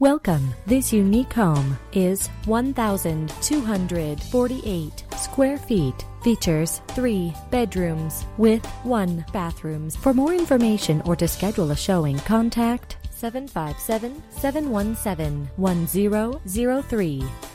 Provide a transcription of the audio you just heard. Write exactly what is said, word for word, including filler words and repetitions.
Welcome. This unique home is one thousand two hundred forty-eight square feet. Features three bedrooms with one bathroom. For more information or to schedule a showing, contact seven five seven, seven one seven, one zero zero three.